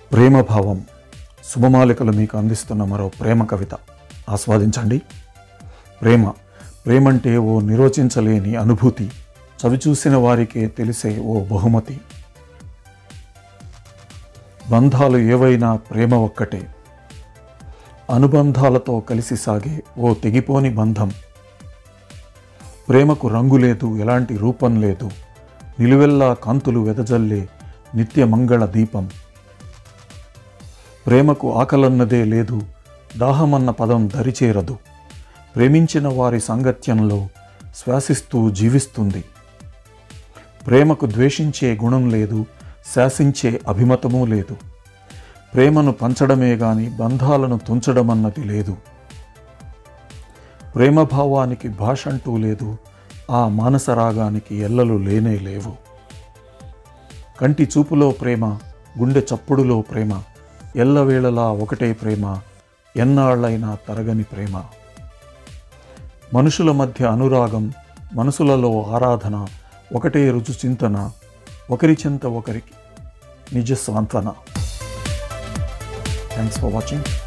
ప్రేమభావం శుభమాలికలు మీకు అందిస్తున్న మరో ప్రేమ కవిత ఆస్వాదించండి. ప్రేమంటే ఓ నిర్వచించలేని అనుభూతి, చవిచూసిన వారికే తెలిసే ఓ బహుమతి. బంధాలు ఏవైనా ప్రేమ ఒక్కటే, అనుబంధాలతో కలిసి సాగే ఓ తెగిపోని బంధం. ప్రేమకు రంగు లేదు, ఎలాంటి రూపం లేదు, నిలువెల్లా కాంతులు వెదజల్లే నిత్య మంగళ దీపం. ప్రేమకు ఆకలన్నదే లేదు, దాహమన్న పదం దరిచేరదు, ప్రేమించిన వారి సాంగత్యంలో శ్వాసిస్తూ జీవిస్తుంది. ప్రేమకు ద్వేషించే గుణం లేదు, శాసించే అభిమతమూ లేదు, ప్రేమను పంచడమే గాని బంధాలను తుంచడమన్నది లేదు. ప్రేమభావానికి భాషంటూ లేదు, ఆ మానసరాగానికి ఎల్లలు లేనే లేవు. కంటి చూపులో ప్రేమ, గుండె చప్పుడులో ప్రేమ, ఎల్లవేళలా ఒకటే ప్రేమ, ఎన్నాళ్ళైనా తరగని ప్రేమ. మనుషుల మధ్య అనురాగం, మనసులలో ఆరాధన, ఒకటే రుజు చింతన, ఒకరి చెంత ఒకరికి నిజ సాంత్వన. Thanks for watching.